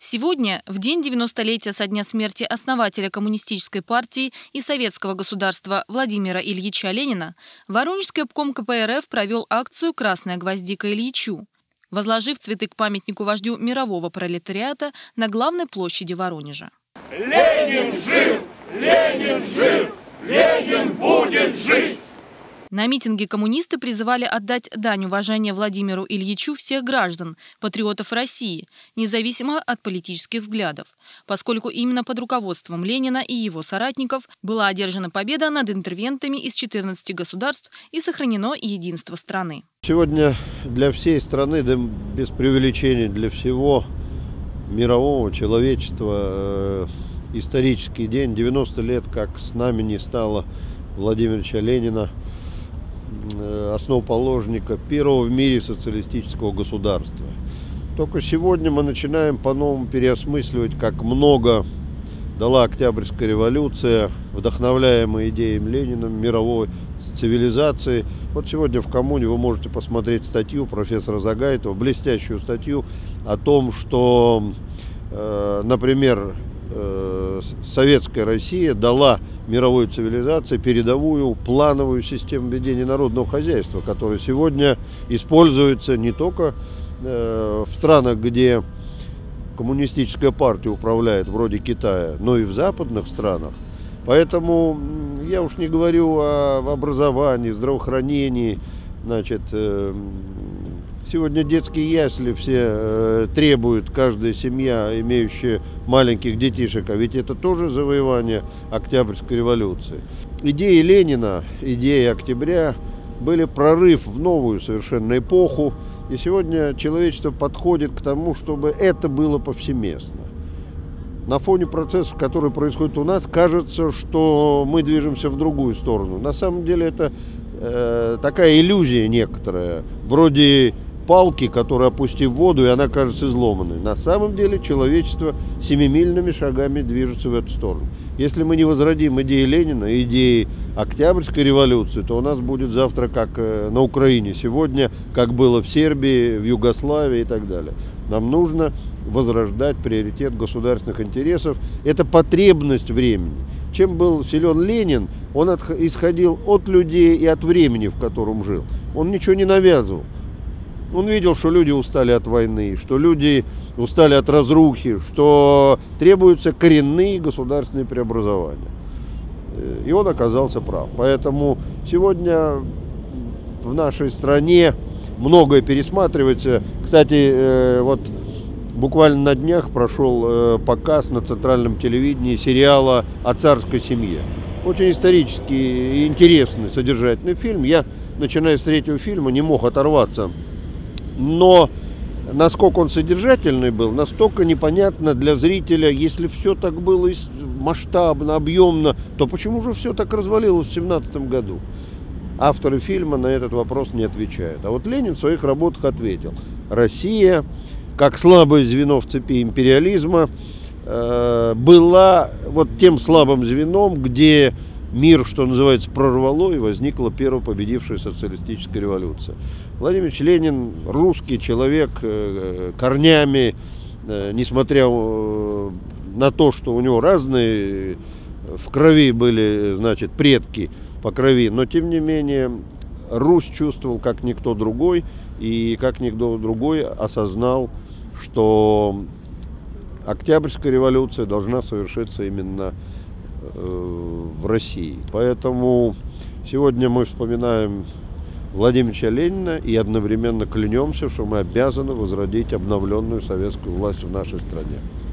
Сегодня, в день 90-летия со дня смерти основателя Коммунистической партии и советского государства Владимира Ильича Ленина, Воронежский обком КПРФ провел акцию «Красная гвоздика Ильичу», возложив цветы к памятнику вождю мирового пролетариата на главной площади Воронежа. Ленин жив! Ленин жив! Ленин будет жить! На митинге коммунисты призывали отдать дань уважения Владимиру Ильичу всех граждан, патриотов России, независимо от политических взглядов, поскольку именно под руководством Ленина и его соратников была одержана победа над интервентами из 14 государств и сохранено единство страны. Сегодня для всей страны, да без преувеличения для всего мирового человечества, исторический день, 90 лет, как с нами не стало Владимира Ильича Ленина, основоположника первого в мире социалистического государства. Только сегодня мы начинаем по-новому переосмысливать, как много дала Октябрьская революция, вдохновляемая идеями Ленина, мировой цивилизации. Вот сегодня в «Коммуне» вы можете посмотреть статью профессора Загайтова, блестящую статью о том, что, например, советская Россия дала мировой цивилизации передовую плановую систему ведения народного хозяйства, которая сегодня используется не только в странах, где коммунистическая партия управляет, вроде Китая, но и в западных странах. Поэтому я уж не говорю о образовании, здравоохранении. Значит, сегодня детские ясли все требуют, каждая семья, имеющая маленьких детишек, а ведь это тоже завоевание Октябрьской революции. Идеи Ленина, идеи октября были прорыв в новую совершенно эпоху, и сегодня человечество подходит к тому, чтобы это было повсеместно. На фоне процессов, которые происходят у нас, кажется, что мы движемся в другую сторону. На самом деле это такая иллюзия некоторая, вроде палки, которая, опустив в воду, и она кажется изломанной. На самом деле человечество семимильными шагами движется в эту сторону. Если мы не возродим идеи Ленина, идеи Октябрьской революции, то у нас будет завтра, как на Украине сегодня, как было в Сербии, в Югославии и так далее. Нам нужно возрождать приоритет государственных интересов. Это потребность времени. Чем был силен Ленин, он исходил от людей и от времени, в котором жил. Он ничего не навязывал. Он видел, что люди устали от войны, что люди устали от разрухи, что требуются коренные государственные преобразования. И он оказался прав. Поэтому сегодня в нашей стране многое пересматривается. Кстати, вот буквально на днях прошел показ на центральном телевидении сериала о царской семье. Очень исторический, интересный, содержательный фильм. Я, начиная с третьего фильма, не мог оторваться. Но насколько он содержательный был, настолько непонятно для зрителя. Если все так было масштабно, объемно, то почему же все так развалилось в 1917 году? Авторы фильма на этот вопрос не отвечают. А вот Ленин в своих работах ответил. Россия, как слабое звено в цепи империализма, была вот тем слабым звеном, где мир, что называется, прорвало, и возникла первая победившая социалистическая революция. Владимир Ильич Ленин русский человек корнями, несмотря на то, что у него разные в крови были, значит, предки по крови, но тем не менее Русь чувствовал как никто другой, и как никто другой осознал, что Октябрьская революция должна совершиться именно в России. Поэтому сегодня мы вспоминаем Владимира Ильича Ленина и одновременно клянемся, что мы обязаны возродить обновленную советскую власть в нашей стране.